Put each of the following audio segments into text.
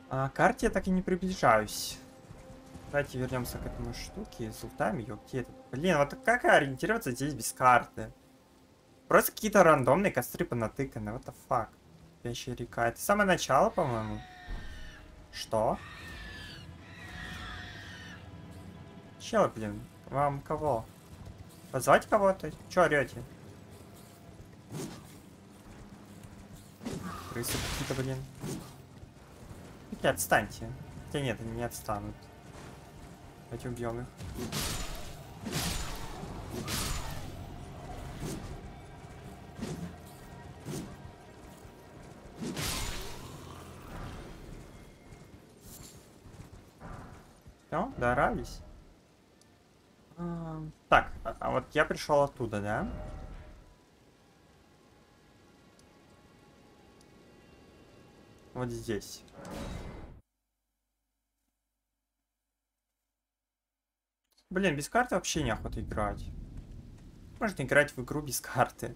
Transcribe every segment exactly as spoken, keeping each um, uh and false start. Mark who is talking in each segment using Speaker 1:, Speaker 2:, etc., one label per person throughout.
Speaker 1: А к карте я так и не приближаюсь. Давайте вернемся к этому штуке с лутами. Ее где это? Блин, вот как ориентироваться здесь без карты? Просто какие-то рандомные костры понатыканы. What the fuck? Спящая река. Это самое начало, по-моему. Что? Чел, блин. Вам кого? Позвать кого-то? Чё орете? Крысы какие-то, блин. Такие, отстаньте. Хотя нет, они не отстанут. Давайте убьем их. Все, доорались. А, так, а, а вот я пришел оттуда, да? Вот здесь. Блин, без карты вообще неохота играть. Можно играть в игру без карты.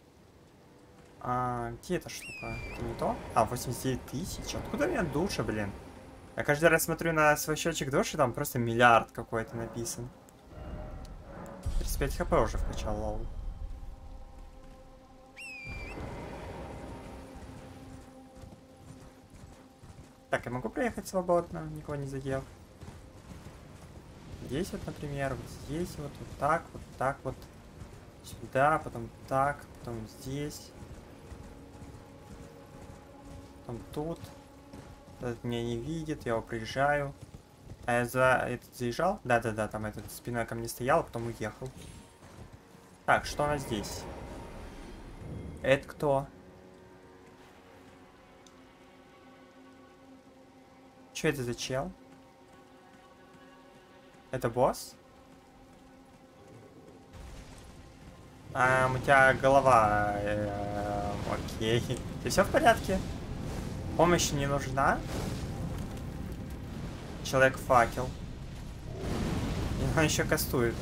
Speaker 1: А, где эта штука? Это не то? А, восемьдесят девять тысяч? Откуда у меня душа, блин? Я каждый раз смотрю на свой счетчик души, там просто миллиард какой-то написан. тридцать пять хп уже вкачал, лол. Так, я могу проехать свободно, никого не задев. Здесь вот, например, вот здесь вот, вот так, вот так вот. Сюда, потом так, потом здесь. Потом тут. Этот меня не видит, я его проезжаю. А я за этот заезжал? Да-да-да, там этот спиной ко мне стоял, а потом уехал. Так, что у нас здесь? Это кто? Что это за чел? Это босс? А, у тебя голова... Э, окей. Ты все в порядке? Помощь не нужна? Человек-факел. И он еще кастует.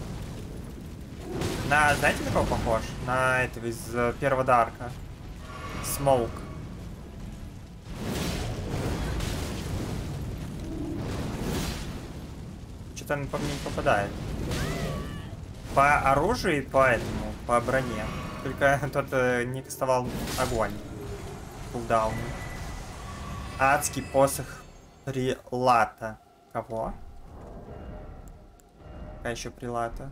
Speaker 1: На, знаете, на кого похож? На этого из uh, первого Дарка. Смоук. Что-то он по мне не попадает. По оружию и по этому, по броне. Только тот э, не кастовал огонь. Кулдаун. Адский посох Прилата. Кого? Какая еще Прилата?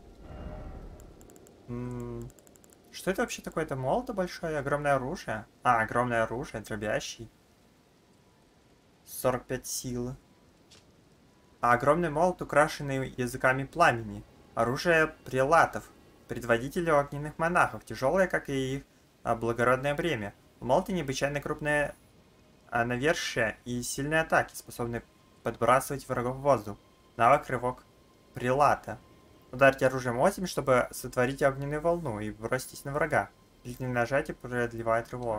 Speaker 1: М -м что это вообще такое? Это молото большое? Огромное оружие? А, огромное оружие, дробящий. сорок пять силы. А огромный молот, украшенный языками пламени. Оружие прелатов, предводителей огненных монахов, тяжелое, как и их а, благородное бремя. У молота необычайно крупное а, навершие и сильные атаки, способные подбрасывать врагов в воздух. Навык рывок прелата. Ударьте оружием осемь, чтобы сотворить огненную волну и броситесь на врага. Длительное нажатие продлевает рывок.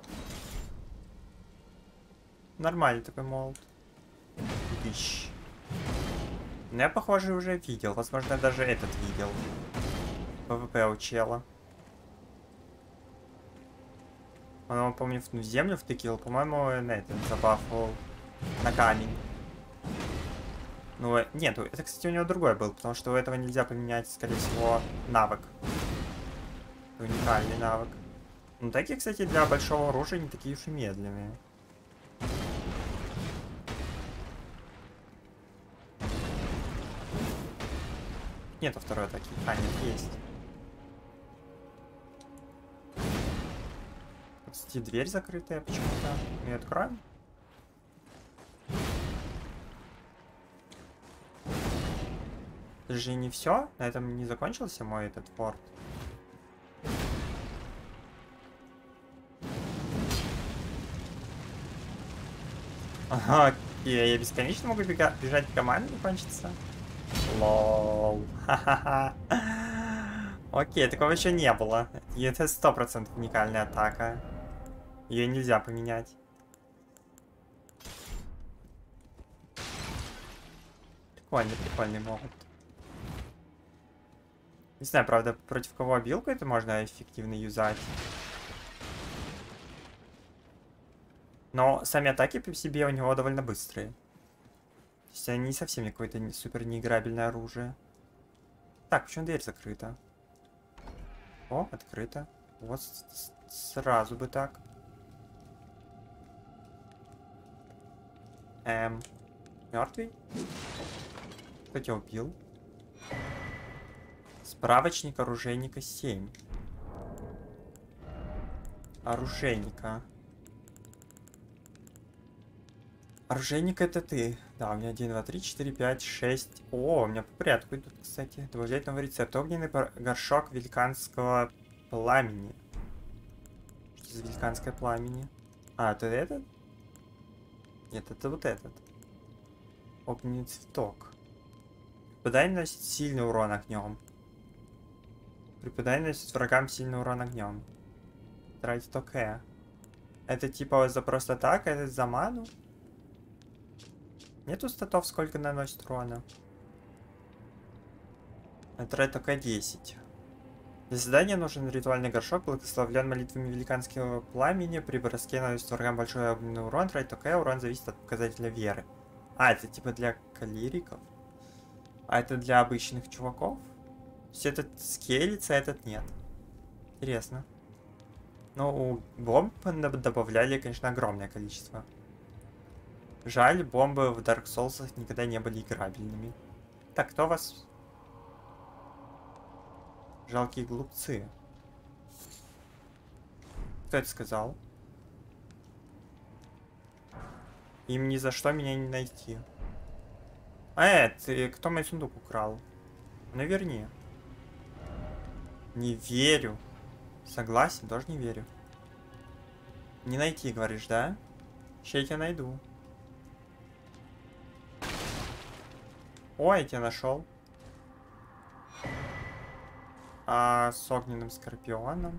Speaker 1: Нормальный такой молот. Ищ. Но я, похоже, уже видел. Возможно, даже этот видел. ПВП у чела. Он его, помню, в землю втыкил. По-моему, на этот забафал на камень. Ну, нет, это, кстати, у него другой был, потому что у этого нельзя поменять, скорее всего, навык. Уникальный навык. Ну, такие, кстати, для большого оружия не такие уж и медленные. Нету второй атаки. А, нет, есть. Вот, кстати, дверь закрытая почему-то. Мы откроем? Это же не все. На этом не закончился мой этот форт. Ага, я бесконечно могу бега бежать, команда не кончится. Лол. Ха-ха-ха. Окей, такого еще не было. И это сто процентов уникальная атака. Ее нельзя поменять. Прикольный, прикольный могут. Не знаю, правда, против кого обилку это можно эффективно юзать. Но сами атаки по себе у него довольно быстрые. То есть они не совсем какое-то супер неиграбельное оружие. Так, почему дверь закрыта? О, открыто. Вот сразу бы так. Эм, мертвый? Кто тебя убил? Справочник оружейника семь. Оружейника. Оружейник это ты. Да, у меня один, два, три, четыре, пять, шесть. О, у меня по порядку идут, кстати. Добавлять новый рецепт. Огненный горшок великанского пламени. Что за великанское пламени? А, это этот? Нет, это вот этот. Огненный цветок. Припадай наносит сильный урон огнем. Припадай наносит врагам сильный урон огнем. Тратит ОК. Это типа за просто так, а это за ману? Нету статов, сколько наносит урона. Тратит ОК десять. Для задания нужен ритуальный горшок, благословлен молитвами великанского пламени. При броске наносит врагам большой огненный урон. Тратит ОК, урон зависит от показателя веры. А, это типа для калериков? А это для обычных чуваков? То есть этот скелится, а этот нет. Интересно. Ну, у бомб добавляли, конечно, огромное количество. Жаль, бомбы в Dark Souls никогда не были играбельными. Так, кто вас... Жалкие глупцы. Кто это сказал? Им ни за что меня не найти. Э, ты кто мой сундук украл? Ну верни. Не верю. Согласен, тоже не верю. Не найти, говоришь, да? Сейчас я тебя найду. Ой, я тебя нашел. А с огненным скорпионом.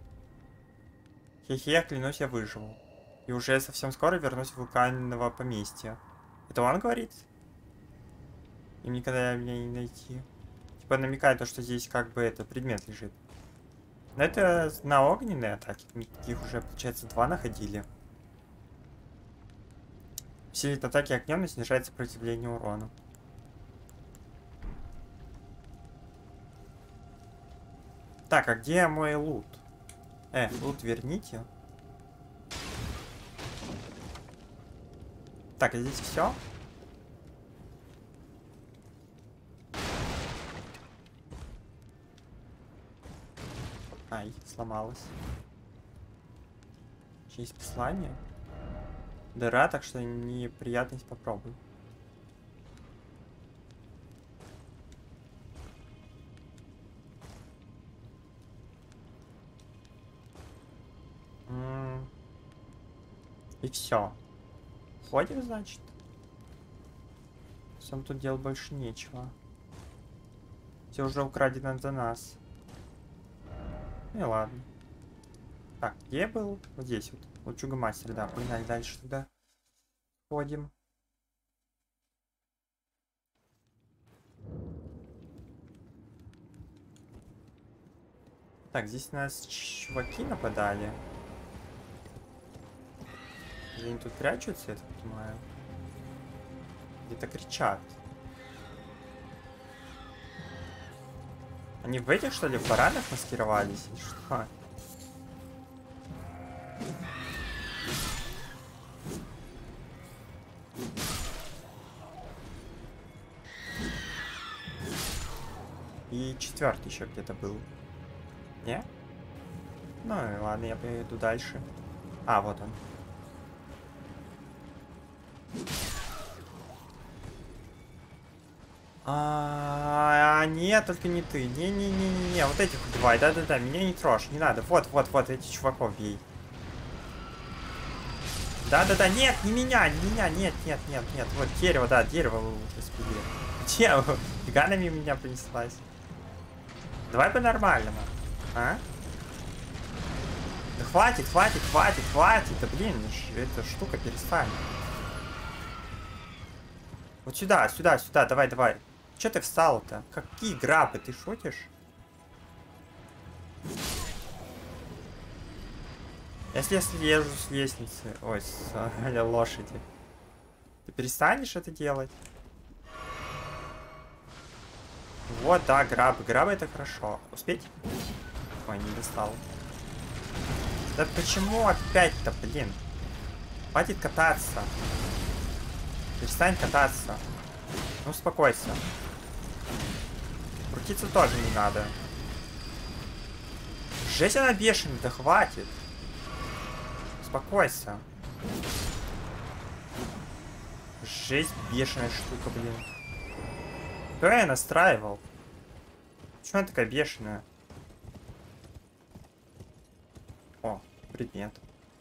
Speaker 1: Хе-хе, клянусь, я выживу. И уже совсем скоро вернусь в вулканного поместья. Это он говорит? Им никогда меня не найти. Типа намекает то, что здесь как бы это предмет лежит. Но это на огненные атаки. Таких уже, получается, два находили. Усилит атаки огнем и снижает сопротивление урону. Так, а где мой лут? Э, лут верните. Так, а здесь все? Ай, сломалась. Есть послание. Дыра, так что неприятность попробуй. М-м. И все. Ходим, значит. Сам тут делать больше нечего. Все уже украдено за нас. Ну и ладно. Так, где я был? Вот здесь вот. Вот Чугомастер, да. Погнали дальше туда. Ходим. Так, здесь на нас чуваки нападали. Или они тут прячутся, я так понимаю. Где-то кричат. Они в этих, что ли, в баранах маскировались? Или что? И четвертый еще где-то был. Не? Ну и ладно, я пойду дальше. А, вот он. А, нет, только не ты. Не-не-не-не-не, вот этих убивай. Да-да-да, меня не трожь, не надо. Вот-вот-вот, эти чуваков бей. Да-да-да, нет, не меня, не меня, нет, нет, нет, нет. Вот дерево, да, дерево вы распили. Где? Фиганами меня принеслась. Давай по-нормальному. А? Да хватит, хватит, хватит, хватит. Да блин, эта штука перестань. Вот сюда, сюда, сюда, давай, давай. Че ты встал-то? Какие грабы, ты шутишь? Если я слезу с лестницы... Ой, с э, лошади. Ты перестанешь это делать? Вот, да, граб. Граб это хорошо. Успеть? Ой, не достал. Да почему опять-то, блин? Хватит кататься. Перестань кататься. Ну, успокойся. Крутиться тоже не надо. Жесть она бешеная, да хватит. Успокойся. Жесть бешеная штука, блин. Кто я настраивал? Почему она такая бешеная? О, предмет.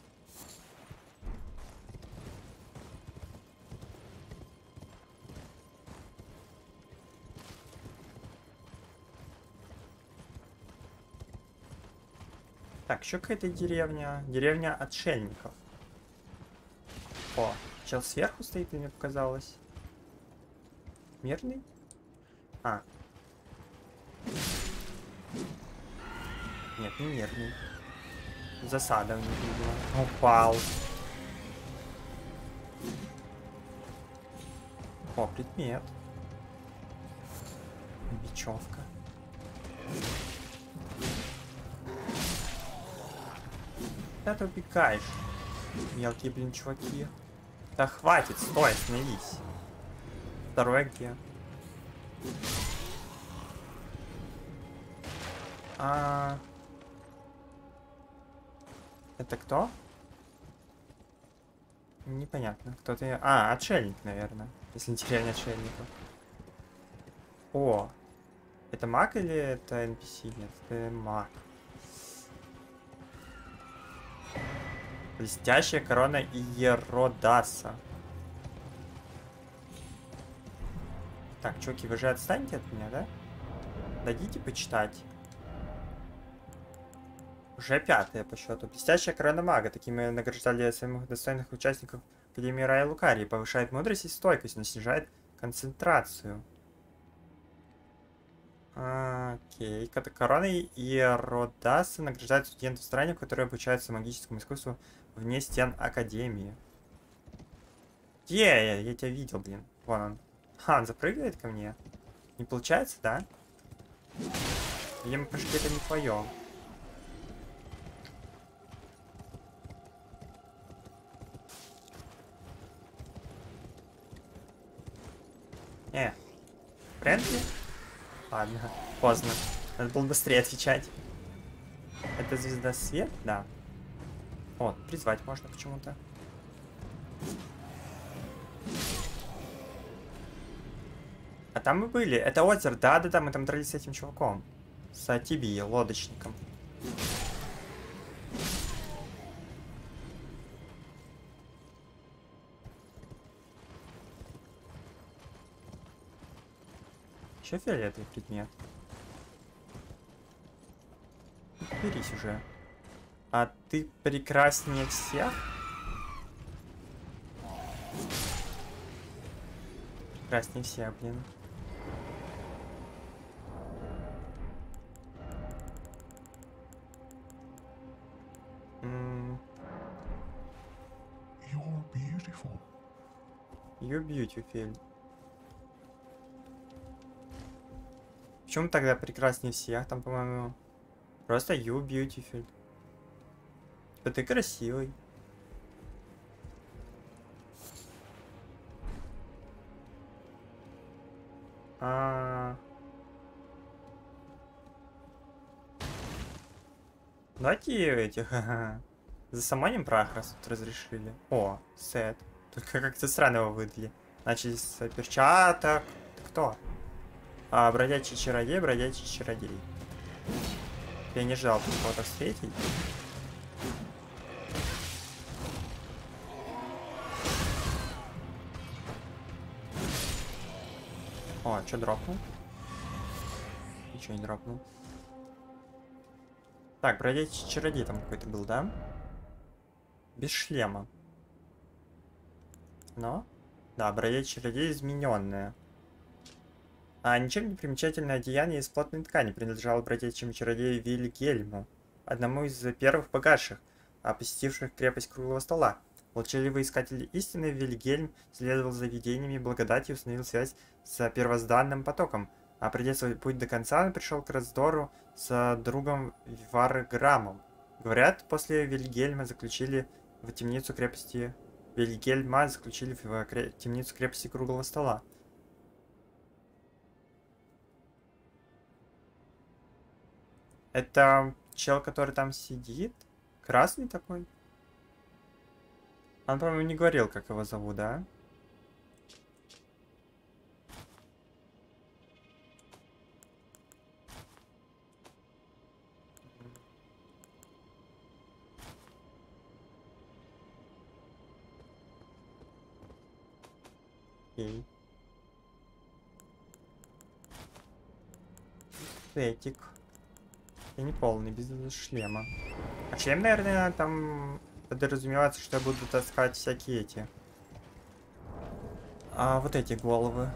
Speaker 1: Так, еще какая-то деревня. Деревня отшельников. О, чел сверху стоит, мне показалось. Мирный? А. Нет, не мирный. Засада у них была. Упал. О, предмет. Бечевка. Куда ты убегаешь? Мелкие, блин, чуваки. Да хватит, стой, остановись. Второе где? А... Это кто? Непонятно. Кто ты? А, отшельник, наверное. Если деревня отшельников. О! Это маг или это эн пи си? Нет, это маг. Блестящая корона Иеродаса. Так, чуваки, вы же отстаньте от меня, да? Дадите почитать. Уже пятая по счету. Блестящая корона мага. Такими награждали самых достойных участников Академии Рая Лукарии. Повышает мудрость и стойкость, но снижает концентрацию. Окей. Корона Иеродаса награждает студентов страны, которые обучаются магическому искусству вне стен Академии. Где я? Я тебя видел, блин. Вон он. Ха, он запрыгивает ко мне. Не получается, да? Видимо, почти это не твое. Э, френдли? Ладно, поздно. Надо было быстрее отвечать. Это звезда свет? Да. О, призвать можно почему-то. А там мы были. Это озеро. Да-да-да, мы там дрались с этим чуваком. С Атиби, лодочником. Еще фиолетовый предмет. Берись уже. А ты прекраснее всех? Прекраснее всех, блин. М.
Speaker 2: You're beautiful.
Speaker 1: You're beautiful. Почему тогда прекраснее всех? Там, по-моему, просто you beautiful. Типа ты красивый. А... Давайте этих засаманим прах, раз тут разрешили. О, сет. Только как-то странно его выдали. Значит, с перчаток. Ты кто? А, бродячий чародей, бродячий чародей. Я не ждал кого-то встретить. О, что дропнул? Ничего не дропнул. Так, бродячий чародей там какой-то был, да? Без шлема. Но? Да, бродячий чародей измененная. А ничем не примечательное одеяние из плотной ткани принадлежало бродячему чародею Вильгельму, одному из первых богатших. а посетивших крепость Круглого Стола. Молчаливый искатель истины Вильгельм следовал за видениями благодати и установил связь с первозданным потоком. А пройдя свой путь до конца, он пришел к раздору с другом Варграмом. Говорят, после Вильгельма заключили в темницу крепости... Вильгельма заключили в кре... темницу крепости Круглого Стола. Это чел, который там сидит? Красный такой? Он, по-моему, не говорил, как его зовут, да? Окей. Этик. Я не полный, без шлема. А шлем, наверное, там подразумевается, что я буду таскать всякие эти... А, вот эти головы.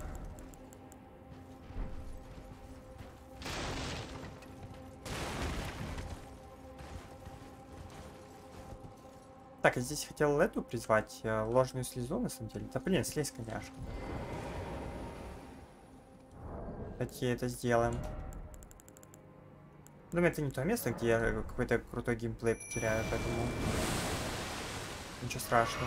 Speaker 1: Так, я здесь хотел эту призвать, э, ложную слезу, на самом деле. Да блин, слезь, конечно. Давайте это сделаем. Думаю, это не то место, где я какой-то крутой геймплей потеряю, поэтому... Ничего страшного.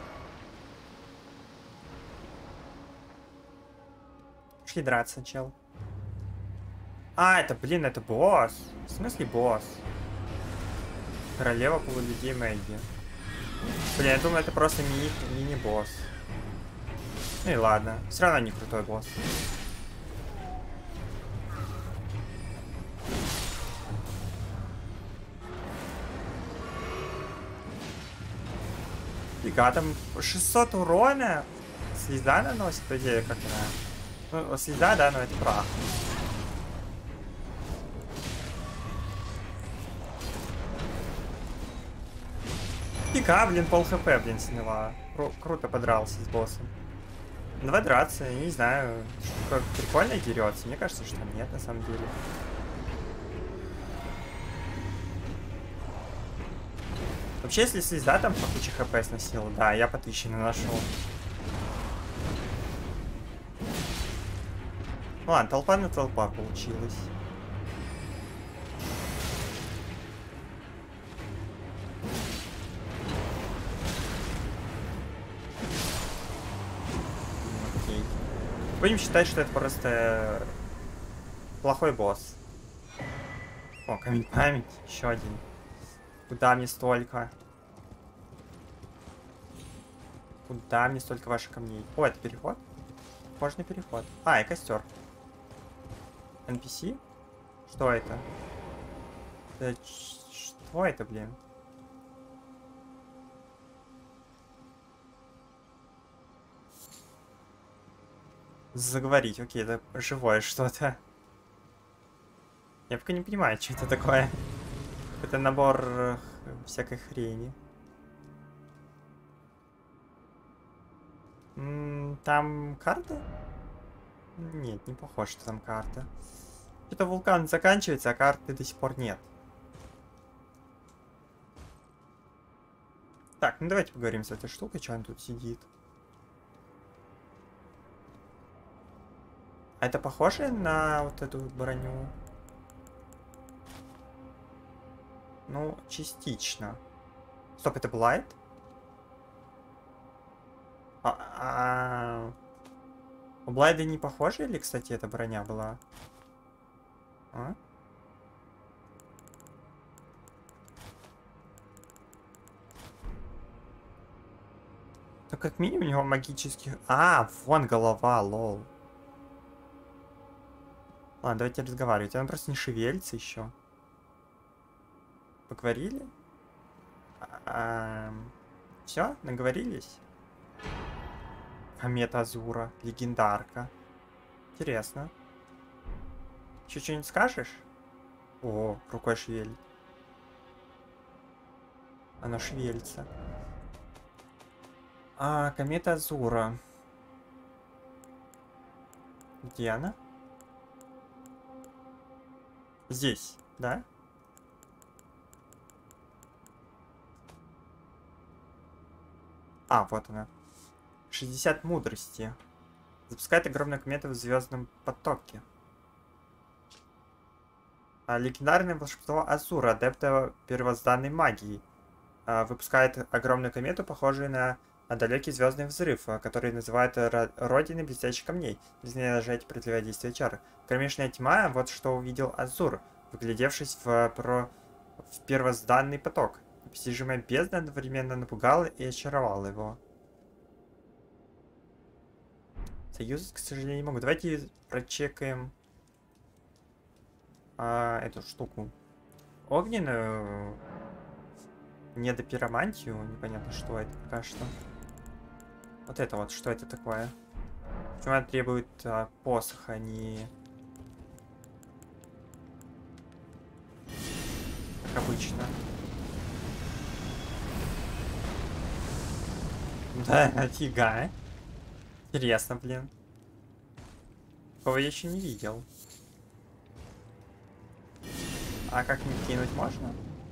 Speaker 1: Шли драться, чел. А, это, блин, это босс. В смысле босс? Королева полулюдей Мэгги. Блин, я думаю, это просто мини, мини-босс. Ну и ладно. Все равно не крутой босс. Фига, там шестьсот урона. Слеза наносит, по идее, как она. Ну, слеза, да, но это прах. Фига, блин, пол хп, блин, сняла. Кру круто подрался с боссом. Давай драться, я не знаю, как прикольно дерется. Мне кажется, что нет, на самом деле. Вообще, если слеза там по куче хп сносила, да, я по тысяче нашел. Ладно, толпа на толпа получилась. Окей. Будем считать, что это просто плохой босс. О, камень память, еще один. Куда мне столько? Куда мне столько ваших камней? О, это переход? Можно переход. А, и костер. эн пи си? Что это? Да, что это, блин? Заговорить, окей, это живое что-то. Я пока не понимаю, что это такое. Это набор э, всякой хрени. М -м, там карта? Нет, не похоже, что там карта. Что-то вулкан заканчивается, а карты до сих пор нет. Так, ну давайте поговорим с этой штукой, что он тут сидит. А это похоже на вот эту броню? Ну, частично. Стоп, это Блайт? А, а... У Блайда не похоже или, кстати, эта броня была? А? Ну, как минимум, у него магических... А, вон голова, лол. Ладно, давайте разговаривать. Он просто не шевелится еще. Поговорили? А, все, наговорились? Комета Азура, легендарка. Интересно. Еще что-нибудь скажешь? О, рукой шевелит. Она шевелится. А, комета Азура. Где она? Здесь, да? А, вот она. шестьдесят мудрости. Запускает огромную комету в звездном потоке. А, легендарное волшебство Азура, адепта первозданной магии. А, выпускает огромную комету, похожую на, на далекий звездный взрыв, а, который называют ро- родиной блестящих камней. Без нее нажать противодействие чар. Кромешная тьма, вот что увидел Азур, выглядевшись в, про, в первозданный поток. Непостижимая бездна одновременно напугала и очаровала его. Союз, к сожалению, не могу. Давайте прочекаем а, эту штуку. Огненную недопиромантию. Непонятно, что это пока что. Вот это вот, что это такое? Почему она требует а, посоха, а не... Как обычно. Да, офига. Интересно, блин. Такого я еще не видел. А как не кинуть можно?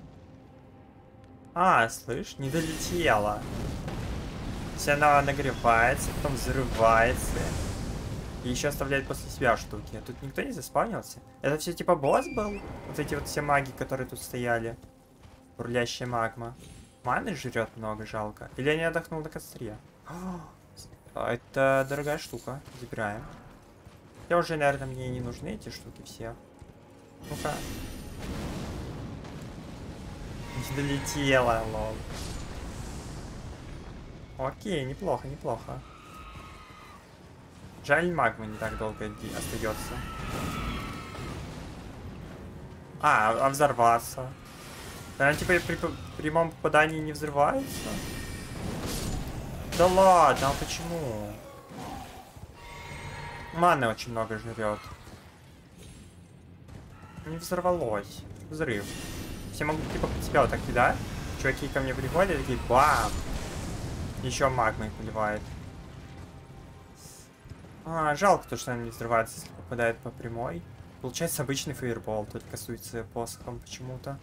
Speaker 1: А, слышь, не долетела. Все она нагревается, потом взрывается. И еще оставляет после себя штуки. Тут никто не заспавнился? Это все типа босс был? Вот эти вот все маги, которые тут стояли. Бурлящая магма. Маны жрет много, жалко. Или я не отдохнул на костре? А, это дорогая штука. Забираем. Я уже, наверное, мне не нужны эти штуки все. Ну-ка. Не долетела, лол. Окей, неплохо, неплохо. Жаль, магма не так долго остается. А, а взорваться. Она типа при прямом попадании не взрывается? Да ладно, а почему? Маны очень много жрет. Не взорвалось. Взрыв. Все могут типа под себя вот так кидать. Чуваки ко мне приходят, такие бам! Еще магмой поливает. А, жалко то, что она не взрывается, если попадает по прямой. Получается обычный фейербол, только касуется посохом почему-то.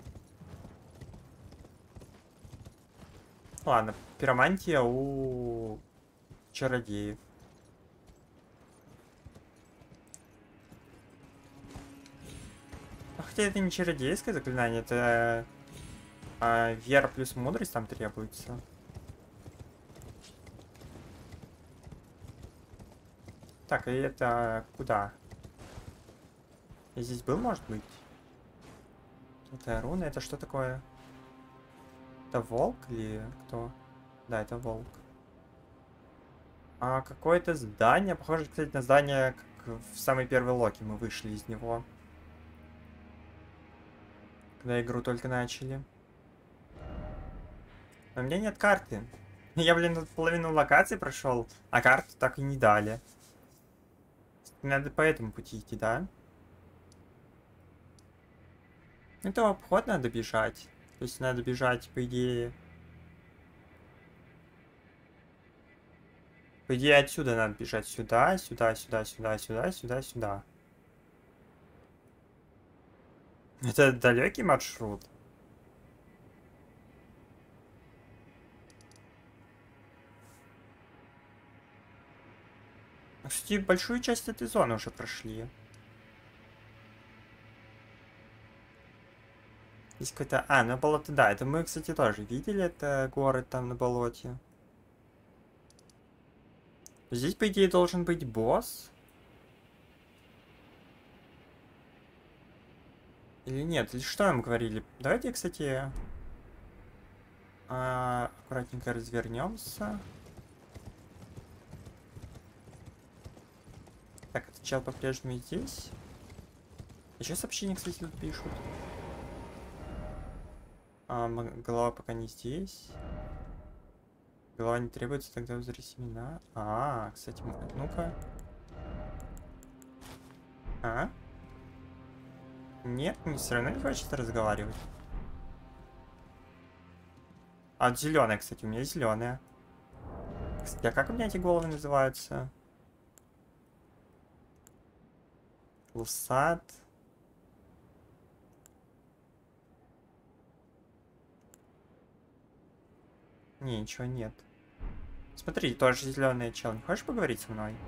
Speaker 1: Ладно, пиромантия у чародеев. А хотя это не чародейское заклинание, это а, вера плюс мудрость там требуется. Так, и это куда? Я здесь был, может быть? Это руна, это что такое? Это волк или кто? Да, это волк. А какое-то здание, похоже, кстати, на здание, как в самый первый Локи мы вышли из него. Когда игру только начали. Но у меня нет карты. Я, блин, тут половину локации прошел, а карту так и не дали. Надо по этому пути идти, да? Это обход надо бежать. То есть надо бежать, по идее... По идее, отсюда надо бежать сюда, сюда, сюда, сюда, сюда, сюда, сюда. Это далекий маршрут. Кстати, большую часть этой зоны уже прошли. Здесь какой-то... А, на болото, да. Это мы, кстати, тоже видели. Это город там на болоте. Здесь, по идее, должен быть босс. Или нет? Или что им говорили? Давайте, кстати, а, аккуратненько развернемся. Так, этот чел по-прежнему здесь. Еще сообщения, кстати, тут пишут. А, голова пока не здесь. Голова не требуется, тогда узри семена. А, кстати, ну-ка. А? Нет, не все равно не хочет разговаривать. А, зеленая, кстати, у меня зеленая. Кстати, а как у меня эти головы называются? Лусат. Не, ничего нет. Смотри, тоже зеленый чел. Не хочешь поговорить со мной?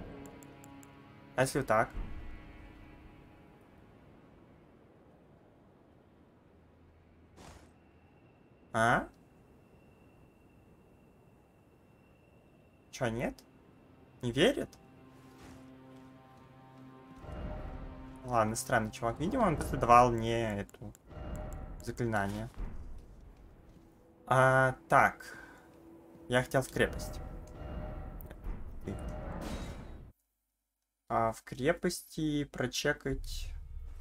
Speaker 1: А если вот так? А? Чё, нет? Не верит? Ладно, странный чувак. Видимо, он просто давал мне эту заклинание. А, так. Я хотел в крепость. Ты. А в крепости прочекать...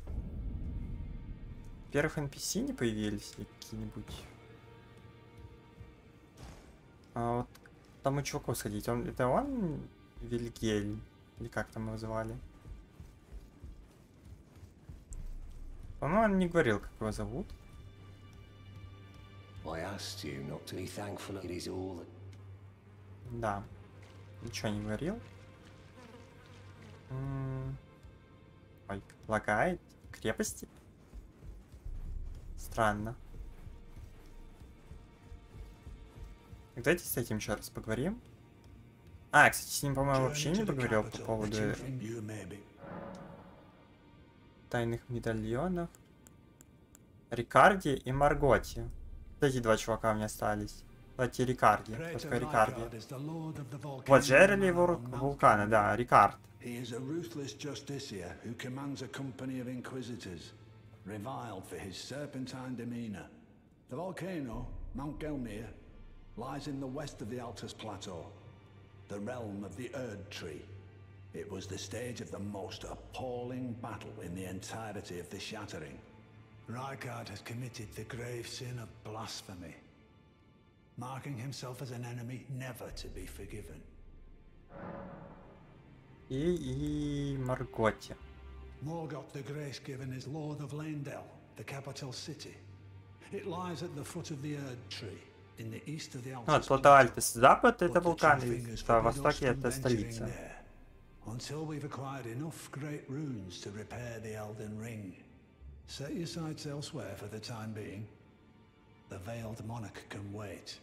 Speaker 1: Первых эн пи си не появились ли какие-нибудь? А вот тому чуваку сходить. Он, это он Вильгельм? Или как там его звали? По-моему, он не говорил, как его зовут. Да. Ничего не говорил. М-м- Ой, лагает. Крепости? Странно. Давайте с этим еще раз поговорим. А, кстати, с ним, по-моему, вообще не поговорил по поводу тайных медальонов. Рикарди и Марготи. Эти два чувака у меня остались. Давайте Рикарди. Кто такой Рикарди? Вот Джерали его вулкана, да, Рикард.
Speaker 2: Reviled for his serpentine demeanor. The volcano, Mount Gelmir, lies in the west of the Altus Plateau, the realm of the Erd Tree. It was the stage of the most appalling battle in the entirety of the Shattering. Rykard has committed the grave sin of blasphemy, marking himself as an enemy never to be forgiven.
Speaker 1: И, и Марготи.
Speaker 2: Morgoth the Grace-Given is Lord of Leyndell, the capital city. It lies at the foot of the Erd Tree, in the east of the Altus.
Speaker 1: Вот, плато Альтес. Запад это вулкан, а востоке это столица.
Speaker 2: Until we've acquired enough great runes to repair the Elden Ring. Set your sights elsewhere for the time being. The Veiled Monarch can wait.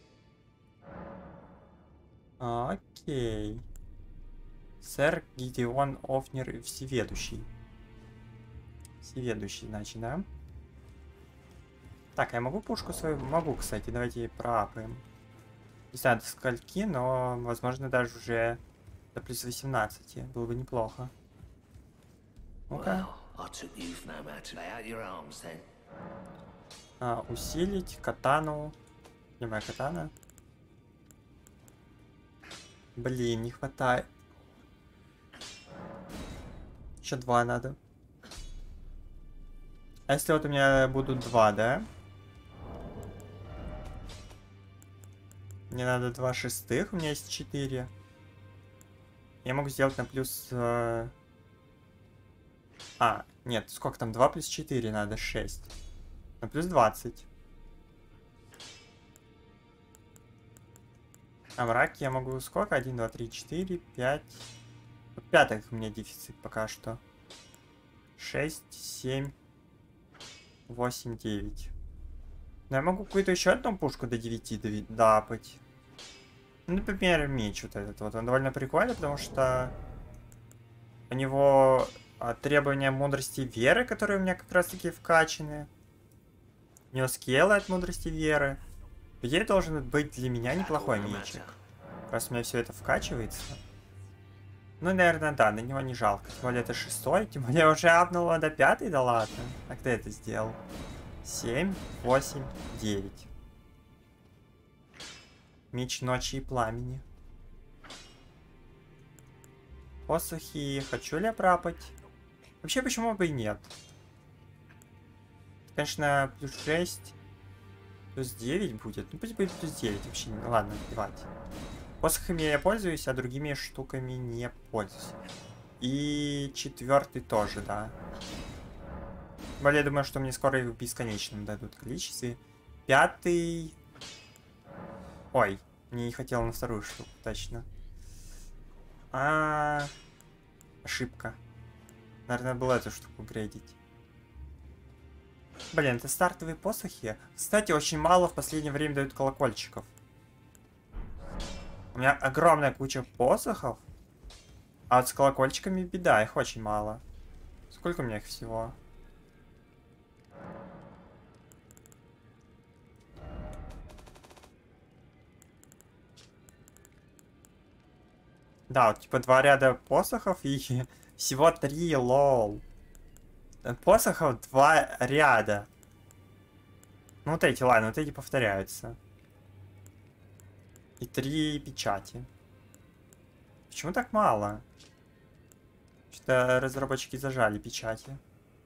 Speaker 1: Окей. Сэр Гидеон Офнер Всеведущий. Всеведущий, значит, да? Так, я могу пушку свою? Могу, кстати. Давайте проапаем. Не знаю, до скольки, но, возможно, даже уже до плюс восемнадцати. Было бы неплохо. Ну-ка. А, усилить катану. Где моя катана? Блин, не хватает. Еще два надо. А если вот у меня будут два, да? Мне надо два шестых, у меня есть четыре. Я могу сделать на плюс... Э... А, нет, сколько там? два плюс четыре надо, шесть. На плюс двадцать. А мраки я могу сколько? один, два, три, четыре, пять. Пятых у меня дефицит пока что. шесть, семь, восемь, девять. Но я могу какую-то еще одну пушку до девяти дапать. Ну, например, меч вот этот вот. Он довольно прикольный, потому что у него требования мудрости веры, которые у меня как раз таки вкачаны. У него скиллы от мудрости веры. По идее, должен быть для меня неплохой мечик. Раз у меня все это вкачивается. Ну, наверное, да, на него не жалко. Тем более это шестой, тем более я уже апнула до пятой, да ладно. А кто это сделал? семь, восемь, девять. Меч ночи и пламени. Посохи. Хочу ли я прапать? Вообще, почему бы и нет? Конечно, плюс шесть. Плюс девять будет. Ну, пусть будет плюс девять. Вообще, не... ладно, плевать. Посохами я пользуюсь, а другими штуками не пользуюсь. И четвертый тоже, да. Более, я думаю, что мне скоро их в бесконечном дадут количестве. Пятый... Ой, не хотел на вторую штуку, точно. А, -а, -а. Ошибка. Наверное, было эту штуку грейдить. Блин, это стартовые посохи. Кстати, очень мало в последнее время дают колокольчиков. У меня огромная куча посохов. А вот с колокольчиками беда, их очень мало. Сколько у меня их всего? Да, вот типа два ряда посохов и всего три, лол. Посохов два ряда. Ну вот эти, ладно, вот эти повторяются. И три печати. Почему так мало? Что-то разработчики зажали печати.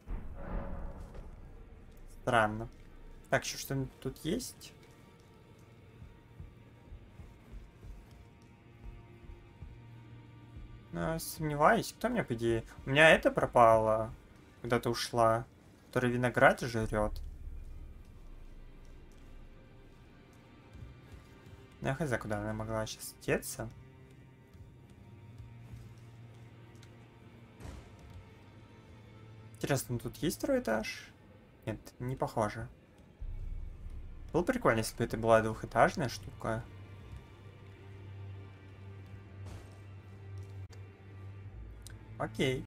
Speaker 1: Странно. Так, еще что-нибудь тут есть? Ну, сомневаюсь. Кто мне, по идее... У меня это пропало. Куда-то ушла. Который виноград жрет. Я хз, куда она могла сейчас деться. Интересно, тут есть второй этаж? Нет, не похоже. Было прикольно, если бы это была двухэтажная штука. Окей.